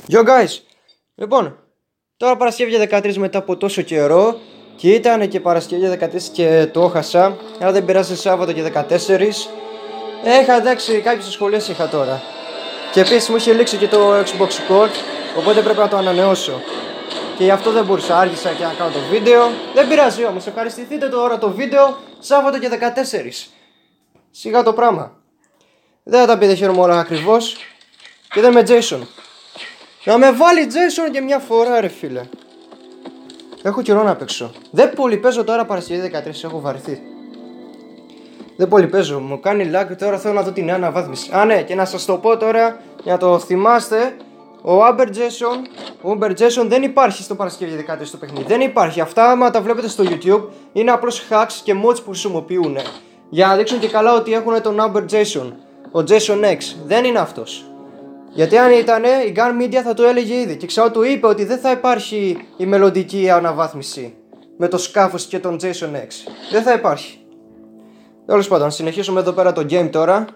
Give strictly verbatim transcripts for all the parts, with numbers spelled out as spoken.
Yo guys, λοιπόν, τώρα Παρασκευή δεκατρείς μετά από τόσο καιρό και ήταν και Παρασκευή δεκατρείς και το έχασα, αλλά δεν πειράζει, Σάββατο και δεκατέσσερις. Έχα εντάξει, κάποιες σχολές είχα τώρα. Και επίσης μου είχε λήξει και το Xbox Cord, οπότε πρέπει να το ανανεώσω. Και γι' αυτό δεν μπορούσα, άργησα και να κάνω το βίντεο. Δεν πειράζει όμως, ευχαριστηθείτε τώρα το βίντεο Σάββατο και δεκατέσσερις. Σιγά το πράγμα. Δεν θα τα πείτε χαίρομαι όλα ακριβώς. Και δεν με Jason. Να με βάλει Jason και μια φορά ρε φίλε. Έχω καιρό να παίξω. Δεν πολύ παίζω τώρα Παρασκευή δεκατρείς, έχω βαρεθεί. Δεν πολύ παίζω, μου κάνει lag, τώρα θέλω να δω την νέα αναβάθμιση. Α ναι, και να σας το πω τώρα, για να το θυμάστε. Ο Uber Jason, ο Uber Jason δεν υπάρχει στο Παρασκευή δεκατρείς το παιχνίδι. Δεν υπάρχει, αυτά άμα τα βλέπετε στο YouTube είναι απλώς hacks και mods που χρησιμοποιούν για να δείξουν και καλά ότι έχουν τον Uber Jason. Ο Jason X δεν είναι αυτός. Γιατί αν ήταν, η Gun Media θα το έλεγε ήδη. Και ξέρω του είπε ότι δεν θα υπάρχει η μελλοντική αναβάθμιση με το σκάφος και τον Jason X. Δεν θα υπάρχει. Τέλος πάντων, συνεχίσουμε εδώ πέρα το game τώρα.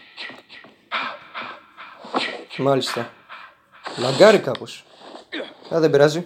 Μάλιστα. Λαγκάρει κάπως. Α, δεν πειράζει.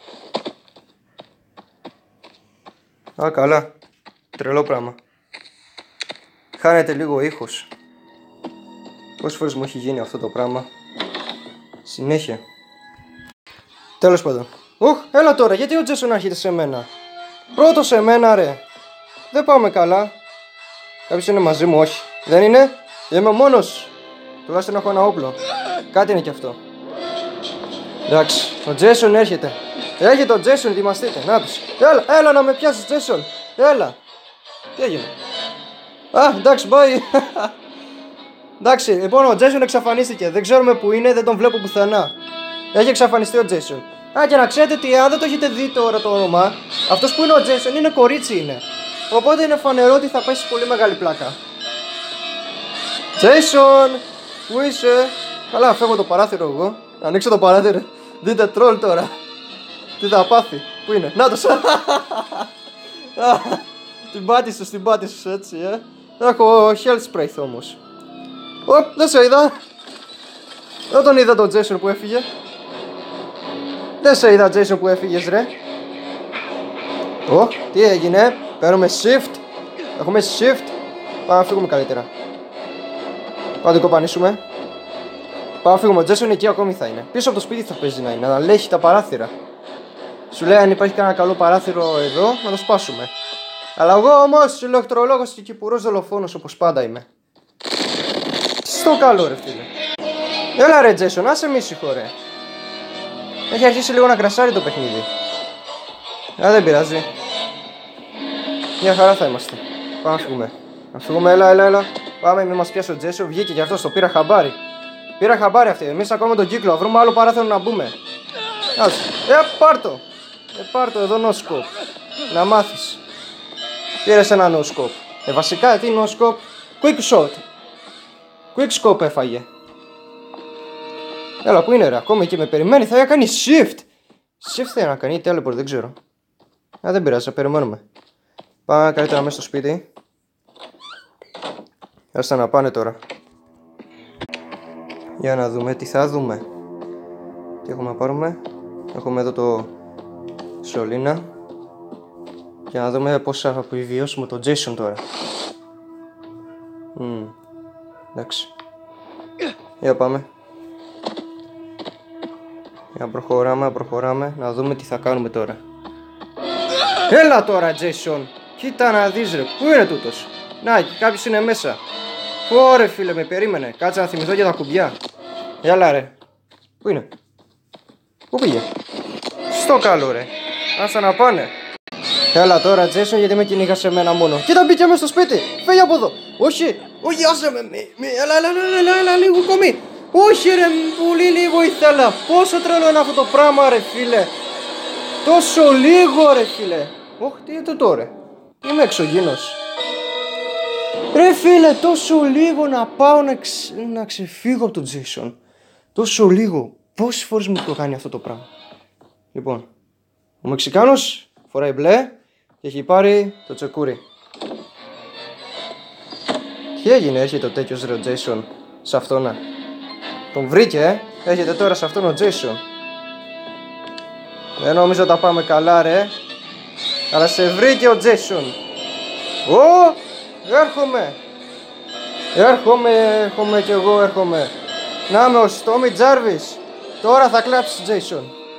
Α, καλά. Τρελό πράγμα. Χάνεται λίγο ο ήχος. Πόσες φορές μου έχει γίνει αυτό το πράγμα. Συνέχεια. Τέλος πάντων. Ουχ, έλα τώρα, γιατί ο Jason έρχεται σε μένα. Πρώτος σε μένα ρε. Δεν πάμε καλά. Κάποιος είναι μαζί μου, όχι. Δεν είναι. Είμαι μόνος. Τουλάχιστον έχω ένα όπλο. Κάτι είναι κι αυτό. Εντάξει, ο Jason έρχεται. Έρχεται ο Jason, ετοιμαστείτε. Να τους. Έλα, έλα να με πιάσεις Jason. Έλα. Τι έγινε. Α, εντάξει, bye. Εντάξει, λοιπόν ο Jason εξαφανίστηκε. Δεν ξέρουμε που είναι, δεν τον βλέπω πουθενά. Έχει εξαφανιστεί ο Jason. Α, και να ξέρετε τι, αν δεν το έχετε δει τώρα το όνομα, αυτός που είναι ο Jason είναι κορίτσι είναι. Οπότε είναι φανερό ότι θα πέσει πολύ μεγάλη πλάκα. Jason, πού είσαι? Καλά, φεύγω το παράθυρο εγώ. Ανοίξω το παράθυρο. Δείτε τρόλ τώρα. Τι θα πάθει. Πού είναι? Να το. Την πάτησες, την πάτησες έτσι, ε. Έχω health spray όμως. Ω, δεν σε είδα. Δεν τον είδα τον Jason που έφυγε. Δεν σε είδα Jason που έφυγες ρε. Ω, τι έγινε. Παίρνουμε shift. Έχουμε shift. Πάμε να φύγουμε καλύτερα. Πάμε να το κοπανίσουμε. Πάμε να φύγουμε. Ο Jason εκεί ακόμη θα είναι. Πίσω από το σπίτι θα παίζει να είναι. Να λέχει τα παράθυρα. Σου λέει αν υπάρχει κανένα καλό παράθυρο εδώ να το σπάσουμε. Αλλά εγώ όμως ηλεκτρολόγος και κυπουρός δολοφόνος όπως πάντα είμαι. Στο καλό ρε φίλε. Έλα ρε Jason, άσε μη ήσυχο ρε. Έχει αρχίσει λίγο να κρασάρει το παιχνίδι. Α, δεν πειράζει. Μια χαρά θα είμαστε. Πάμε να φύγουμε. Να φύγουμε, έλα, έλα, έλα. Πάμε, μην μας πιάσει ο Jason. Βγήκε και αυτό, το πήρα χαμπάρι. Πήρα χαμπάρι αυτή. Εμείς ακόμα τον κύκλο. Να βρούμε άλλο παράθυρο να μπούμε. Άς. Ε, πάρτο. Ε, πάρτο εδώ no scope. Να μάθεις. Πήρες ένα no scope. Ε, βασικά τι no scope. Quick shot. Quick scope έφαγε. Έλα, πού είναι ρε, ακόμη εκεί με περιμένει, θα κάνει shift. Shift θα να κάνει, teleport, δεν ξέρω. Α, δεν πειράζει, θα περιμένουμε. Πάμε καλύτερα μέσα στο σπίτι. Άστα να πάνε τώρα. Για να δούμε τι θα δούμε. Τι έχουμε να πάρουμε. Έχουμε εδώ το σωλήνα. Για να δούμε πώς θα επιβιώσουμε τον Jason τώρα. Mm. Εντάξει. Για πάμε. Για προχωράμε, προχωράμε. Να δούμε τι θα κάνουμε τώρα. Έλα τώρα Jason. Κοίτα να δεις ρε. Πού είναι τούτος? Να, κάποιος είναι μέσα. Ωρε φίλε, με περίμενε. Κάτσε να θυμηθώ για τα κουμπιά. Έλα ρε. Πού είναι? Πού πήγε? Στο καλό ρε. Άστα να πάνε. Έλα τώρα Jason, γιατί με κυνήγασε εμένα μόνο. Κοίτα, μπήκε μέσα στο σπίτι. Φύγε από εδώ. Όχι, όχι, άσε με. με έλα, έλα, έλα, έλα, έλα, λίγο ακόμη. Όχι ρε, πολύ λίγο ήθελα. Πόσο τρελό είναι αυτό το πράγμα ρε φίλε. Τόσο λίγο ρε φίλε. Ωχ, τι είναι το τώρα. Είμαι εξωγήινος. Ρε φίλε, τόσο λίγο να πάω να, ξε... να ξεφύγω από τον Jason. Τόσο λίγο. Πόσες φορές μου το κάνει αυτό το πράγμα. Λοιπόν, ο Μεξικάνος φοράει μπλε και έχει πάρει το τσεκούρι. Τι έγινε, έρχεται ο τέτοιος ρε ο Jason σε αυτόνα. Τον βρήκε, ε. Έχετε τώρα σε αυτόν ο Jason. Δεν νομίζω τα πάμε καλά ρε. Αλλά σε βρήκε ο Jason. Ω, έρχομαι. Έρχομαι, έρχομαι κι εγώ έρχομαι. Να είμαι ο Tommy Jarvis. Τώρα θα κλάψεις Jason.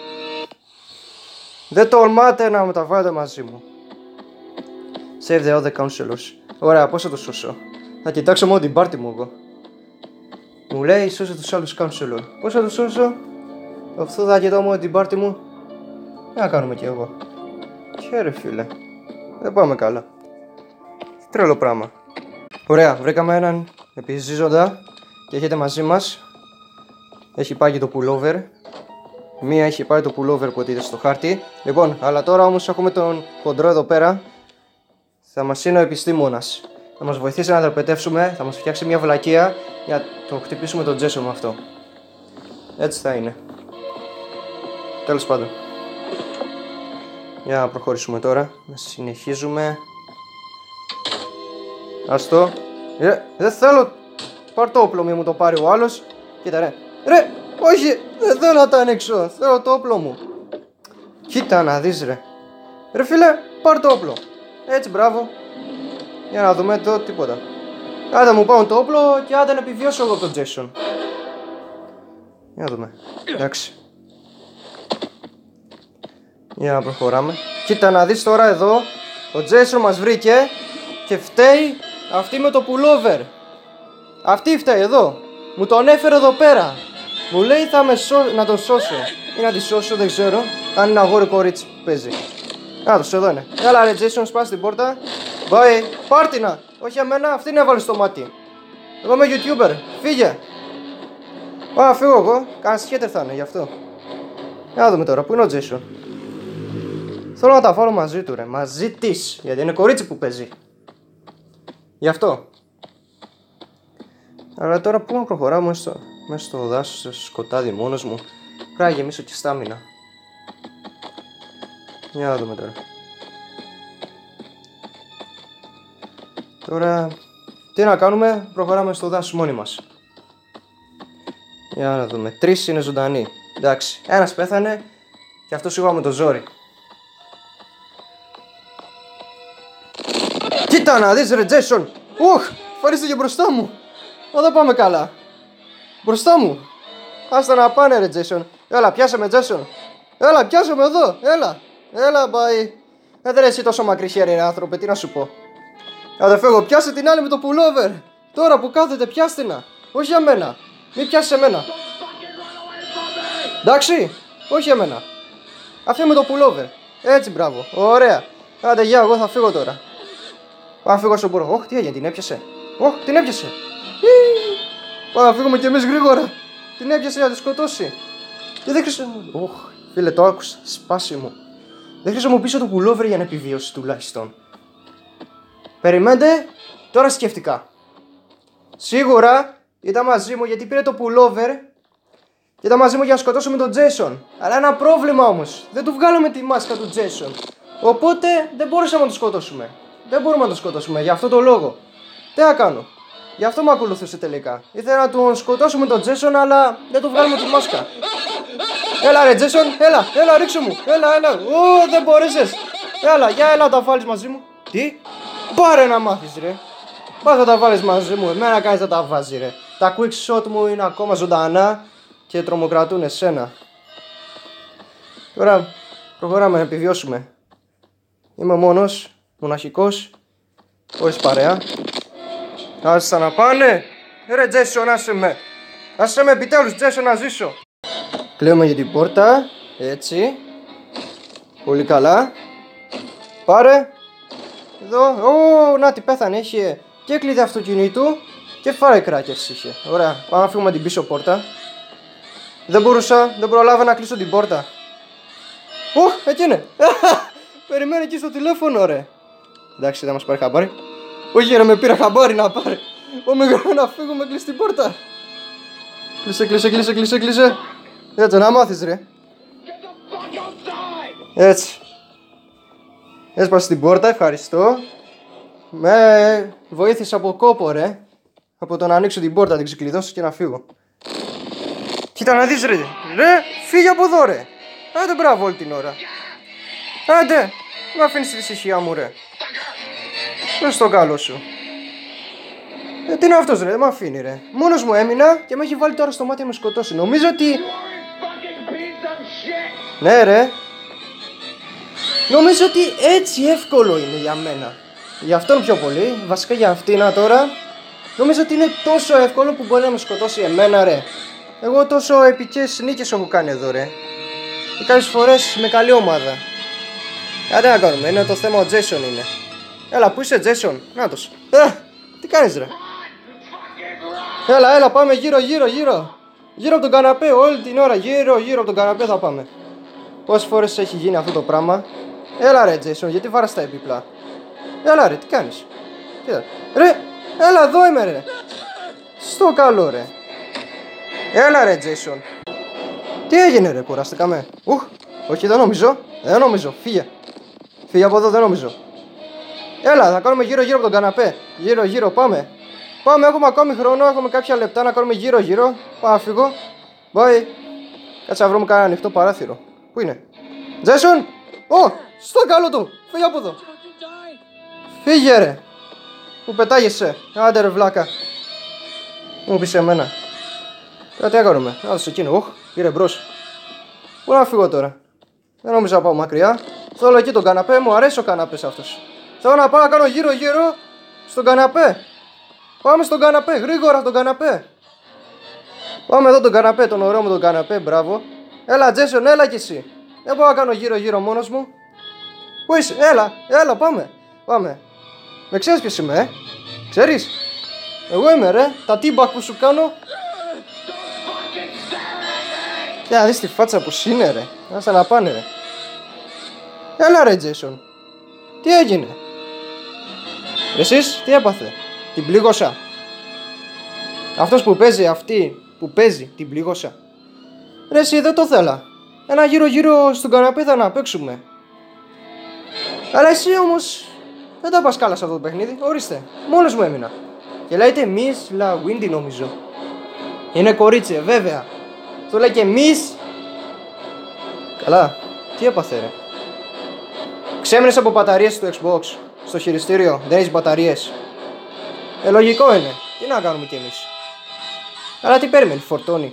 Δεν τολμάτε να με τα βάλετε μαζί μου. Save the other counselors. Ωραία, πώς θα το σώσω? Θα κοιτάξω μόνο την πάρτι μου εγώ. Μου λέει σώσε τους άλλους counselor. Πώς θα το σώσω? Αυτό θα κοιτάω μόνο την πάρτι μου. Τι να κάνουμε κι εγώ? Χαίρε φίλε. Δεν πάμε καλά. Τρελό πράγμα. Ωραία, βρήκαμε έναν επιζήζοντα και έχετε μαζί μας. Έχει πάει και το pullover. Μία έχει πάει το pullover που είδε στο χάρτη. Λοιπόν, αλλά τώρα όμως έχουμε τον χοντρό εδώ πέρα. Θα μας είναι ο επιστήμονας. Θα μας βοηθήσει να δραπετεύσουμε, θα μας φτιάξει μια βλακεία για να το χτυπήσουμε τον Jason με αυτό. Έτσι θα είναι. Τέλος πάντων. Για να προχωρήσουμε τώρα. Να συνεχίζουμε. Άστο. Ρε, δεν θέλω. Πάρ' το όπλο, μη μου το πάρει ο άλλος. Κοίτα ρε. Ρε, όχι, δεν θέλω να το ανοίξω. Θέλω το όπλο μου. Κοίτα να δεις ρε. Ρε φίλε, πάρ' το όπλο. Έτσι, μπράβο. Για να δούμε το τίποτα. Άντε μου πάρουν το όπλο και άντε να επιβιώσω εγώ από τον Jason. Για να δούμε. Εντάξει. Για να προχωράμε. Κοίτα να δεις τώρα εδώ. Ο Jason μας βρήκε και φταίει αυτή με το pullover. Αυτή φταίει εδώ. Μου τον έφερε εδώ πέρα. Μου λέει θα με σώ... να τον σώσω. Ή να τη σώσω, δεν ξέρω. Αν είναι αγόρι κορίτσι που παίζει. Να το εδώ είναι. Έλα ρε Jason, σπάς την πόρτα. Bye. Πάρτινα. Όχι εμένα, αυτήν έβαλε στο μάτι. Εγώ είμαι YouTuber. Φύγε. Α, φύγω εγώ. Κάνα σχέτερ θα είναι γι' αυτό. Για να δούμε τώρα. Πού είναι ο Jason? Θέλω να τα βάλω μαζί του ρε. Μαζί της. Γιατί είναι κορίτσι που παίζει. Γι' αυτό. Αλλά τώρα πού να προχωράω μέσα στο, μέσα στο δάσος, στο σκοτάδι μόνος μου. Πρέπει να γεμίσω και στάμινα. Για να δούμε τώρα. Τώρα τι να κάνουμε, προχωράμε στο δάσος μόνοι μας. Για να δούμε. Τρεις είναι ζωντανοί. Εντάξει, ένας πέθανε και αυτό σίγουρα με το ζόρι. Κοίτα να δεις ρε Jason. Ουχ, φαρίστηκε μπροστά μου. Μα δεν πάμε καλά. Μπροστά μου. Άστα να πάνε ρε Jason. Έλα πιάσε με Jason. Έλα πιάσε με εδώ. Έλα. Έλα μπαϊ. Δεν ρε εσύ τόσο μακρύ χέρι ρε άνθρωπε, τι να σου πω. Άντε φεύγω, πιάσε την άλλη με το pullover. Τώρα που κάθεται πιάστε να. Όχι εμένα. Μην πιάσεις εμένα. Εντάξει. Όχι εμένα. Αυτή με το pullover. Έτσι μπράβο. Ωραία. Άντε γεια, εγώ θα φύγω τώρα. Πάω να φύγω όσο μπορώ. Ωχ, τι έγινε, την έπιασε. Ωχ, την έπιασε. Πάμε να φύγουμε κι εμείς γρήγορα. Την έπιασε να τη σκοτώσει. Και δεν χρησιμοποιήσω. Ωχ, φίλε, το άκουσα. Σπάσιμο. Δεν χρησιμοποιήσω το pullover για να επιβιώσει τουλάχιστον. Περιμένετε, τώρα σκέφτηκα. Σίγουρα ήταν μαζί μου γιατί πήρε το pullover και ήταν μαζί μου για να σκοτώσουμε τον Jason. Αλλά ένα πρόβλημα όμως. Δεν του βγάλαμε τη μάσκα του Jason. Οπότε δεν μπορούσαμε να τον σκοτώσουμε. Δεν μπορούμε να τον σκοτώσουμε για αυτό το λόγο. Τι να κάνω. Γι' αυτό με ακολουθούσε τελικά. Ήθελα να τον σκοτώσουμε τον Jason, αλλά δεν του βγάλουμε τη μάσκα. Έλα ρε Jason, έλα, έλα ρίξου μου. Έλα, έλα. Ω, δεν μπορέσες. Έλα, για έλα τα βάλεις μαζί μου. Τι. Πάρε να μάθεις ρε. Πας να τα βάλεις μαζί μου. Εμένα κάνεις να τα βάζει ρε. Τα quick shot μου είναι ακόμα ζωντανά και τρομοκρατούν εσένα. Τώρα προχωράμε να επιβιώσουμε. Είμαι μόνος, μοναχικός, χωρίς παρέα. Άστα να πάνε. Ρε Jason, άσε με. Άσε με επιτέλους Jason να ζήσω. Κλαίουμε για την πόρτα. Έτσι. Πολύ καλά. Πάρε. Εδώ. Ω, να τι πέθανε. Είχε και κλειδί αυτοκινήτου και firecrackers είχε. Ωραία. Πάμε να φύγουμε την πίσω πόρτα. Δεν μπορούσα. Δεν προλάβα να κλείσω την πόρτα. Οχ, εκεί είναι. Περιμένει εκεί στο τηλέφωνο ρε. Εντάξει, δεν μας πάρει χαμπάρι. Όχι ρε, με πήρα χαμπάρι να πάρει. Ω μεγάλο να φύγουμε, κλείσει την πόρτα. Κλείσε, κλείσε, κλείσε, κλείσε, κλείσε. Έτσι, να μάθεις ρε. Έτσι. Έσπασε την πόρτα, ευχαριστώ. Με βοήθησε από κόπο ρε. Από το να ανοίξω την πόρτα, την ξεκλειδώσω και να φύγω. Κοίτα να δεις ρε. Ρε, φύγε από εδώ ρε. Άντε μπράβο όλη την ώρα. Άντε, μ' αφήνεις τη ησυχία μου ρε. Δες στο καλό σου. Ε, τι είναι αυτός ρε, δεν μ' αφήνει ρε. Μόνος μου έμεινα και με έχει βάλει τώρα στο μάτι να με σκοτώσει. Νομίζω ότι... Ναι ρε. Νομίζω ότι έτσι εύκολο είναι για μένα. Για αυτόν πιο πολύ, βασικά για αυτήν τώρα. Νομίζω ότι είναι τόσο εύκολο που μπορεί να με σκοτώσει εμένα ρε. Εγώ τόσο επικές νίκες έχω κάνει εδώ ρε. Και κάποιες φορές με καλή ομάδα. Κάτι να κάνουμε, είναι το θέμα ο Jason είναι. Έλα, πού είσαι Jason, νάτος. Ε, τι κάνεις ρε. Έλα, έλα, πάμε γύρω, γύρω, γύρω. Γύρω από τον καναπέ, όλη την ώρα, γύρω, γύρω από τον καναπέ θα πάμε. Πόσες φορές έχει γίνει αυτό το πράγμα. Έλα ρε Jason, γιατί βάρας τα επίπλα. Έλα ρε, τι κάνεις. Κοίτα. Ρε, έλα εδώ είμαι ρε. Στο καλό ρε. Έλα ρε Jason. Τι έγινε ρε, κουραστήκαμε. Ουχ, όχι δεν νομίζω. Δεν νομίζω, φύγε. Φύγε από εδώ, δεν νομίζω. Έλα, θα κάνουμε γύρω γύρω από τον καναπέ. Γύρω γύρω, πάμε. Πάμε, έχουμε ακόμη χρόνο, έχουμε κάποια λεπτά να κάνουμε γύρω γύρω. Πάω να φύγω. Bye. Κάτσε να βρούμε κανένα ανοιχτό παράθυρο. Πού είναι. Jason. Ω, στο καλό του. Φύγε από εδώ. Φύγε ρε. Πού πετάγεσαι. Άντε ρε βλάκα. Μου πεις εμένα. Τώρα τι έκανουμε. Να δεις εκείνο. Οχ, πήρε μπρος. Πού να φύγω τώρα. Δεν νομίζω να πάω μακριά. Θέλω εκεί τον καναπέ. Μου αρέσει ο καναπές αυτός. Θέλω να πάω να κάνω γύρω γύρω στον καναπέ. Πάμε στον καναπέ. Γρήγορα στον καναπέ. Πάμε εδώ τον καναπέ. Τον ωραίο μου τον καναπέ. Μπράβο. Έλα Jason, έλα κι εσύ. Δεν πάω να κάνω γύρω γύρω μόνος μου. Πού είσαι. Έλα, έλα πάμε. Πάμε. Με ξέρεις ποιος είμαι, ε. Ξέρεις. Εγώ είμαι ρε. Τα τύμπακ που σου κάνω. Και να δεις τη φάτσα που είναι ρε. Άσε να πάνε ρε. Έλα ρε Jason. Τι έγινε. Εσείς τι έπαθε. Την πλήγωσα. Αυτός που παίζει, αυτή που παίζει, την πλήγωσα. Ρε εσύ δεν το θέλα. Ένα γύρω γύρω στον καναπέ θα να παίξουμε. Αλλά εσύ όμως δεν τα πας καλά σε αυτό το παιχνίδι. Ορίστε, μόνος μου έμεινα. Και λέγεται Miss La Windy νομίζω. Είναι κορίτσι, βέβαια. Το λέει και Miss. Καλά, τι έπαθε ρε. Ξέμεινες από μπαταρίες του Xbox. Στο χειριστήριο, δεν έχεις μπαταρίες. Ε, λογικό είναι. Τι να κάνουμε κι εμείς. Αλλά τι περιμένει, φορτώνει.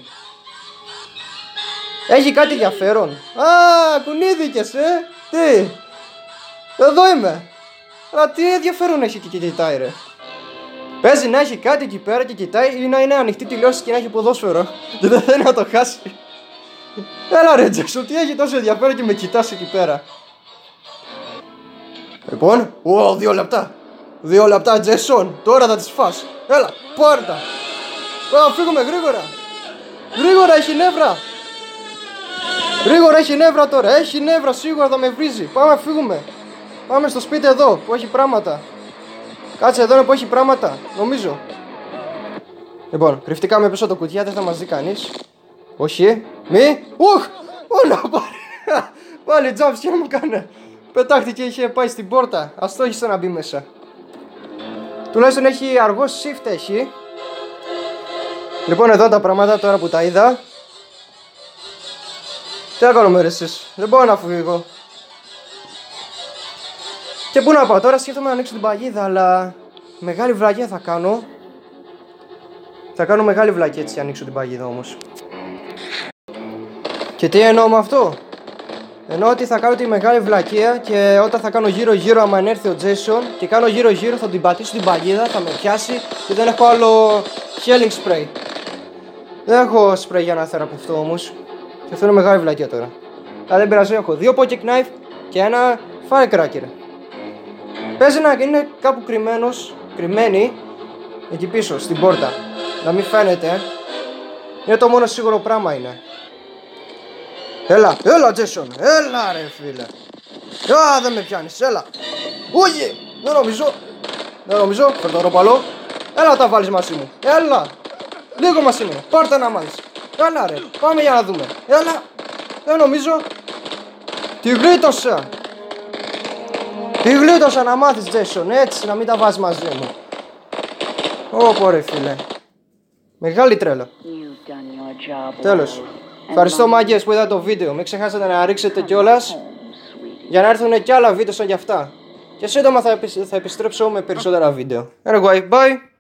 Έχει κάτι ενδιαφέρον. Α, κουνήθηκες, ε. Τι. Εδώ είμαι. Αλλά τι ενδιαφέρον έχει και κοιτάει ρε. Παίζει να έχει κάτι εκεί πέρα και κοιτάει ή να είναι ανοιχτή τηλεόραση και να έχει ποδόσφαιρο. Και δεν θέλει να το χάσει. Έλα ρε Jason, τι έχει τόσο ενδιαφέρον και με κοιτάς εκεί πέρα. Λοιπόν, ω, δύο λεπτά. Δύο λεπτά Jason, τώρα θα τις φας. Έλα, πάρ' τα. Πάμε, φύγουμε γρήγορα. Γρήγορα, έχει νεύρα. Γρήγορα, έχει νεύρα τώρα. Έχει νεύρα, σίγουρα θα με βρίζει. Πάμε, φύγουμε. Πάμε στο σπίτι εδώ που έχει πράγματα. Κάτσε εδώ είναι που έχει πράγματα, νομίζω. Λοιπόν, κρυφτήκαμε πίσω το κουτιά, δεν θα μας δει κανείς. Όχι, μη. Ουχ, όλα πάλι. Πάλι τζάμπς μου κάνε. Πετάχτηκε, είχε πάει στην πόρτα. Ας το έχεις να μπει μέσα. Τουλάχιστον έχει αργό shift έχει. Λοιπόν εδώ τα πράγματα τώρα που τα είδα. Τι να κάνουμε ρε εσείς. Δεν μπορώ να φύγω. Και πού να πάω τώρα, σκέφτομαι να ανοίξω την παγίδα, αλλά μεγάλη βλακία θα κάνω. Θα κάνω μεγάλη βλακία έτσι ανοίξω την παγίδα όμως. Και τι εννοώ με αυτό. Εννοώ ότι θα κάνω τη μεγάλη βλακεία και όταν θα κάνω γύρω γύρω άμα έρθει ο Jason και κάνω γύρω γύρω θα την πατήσω την παγίδα, θα με πιάσει και δεν έχω άλλο healing spray. Δεν έχω spray για να θεραπευτώ όμως. Και θέλω μεγάλη βλακεία τώρα. Αλλά δεν πειράζει, έχω δύο pocket knife και ένα firecracker. Παίζει να είναι κάπου κρυμμένος, κρυμμένη εκεί πίσω στην πόρτα. Να μην φαίνεται. Είναι το μόνο σίγουρο πράγμα είναι. Έλα, έλα Jason, έλα ρε φίλε. Α, δεν με πιάνεις, έλα. Όχι, δεν νομίζω. Δεν νομίζω, φέρ' το ροπαλό. Έλα τα βάλεις μαζί μου, έλα. Λίγο μαζί μου, πάρτε να μάθεις. Έλα ρε, πάμε για να δούμε. Έλα, δεν νομίζω. Τη γλίτωσα. Τη γλίτωσα να μάθεις Jason, έτσι να μην τα βάζεις μαζί μου. Ωπω ρε φίλε. Μεγάλη τρέλα. Τέλος. Ευχαριστώ μάγκες που είδατε το βίντεο. Μην ξεχάσετε να ρίξετε κιόλας για να έρθουν κι άλλα βίντεο σαν κι αυτά. Και σύντομα θα, επι... θα επιστρέψω με περισσότερα βίντεο. Anyway, bye!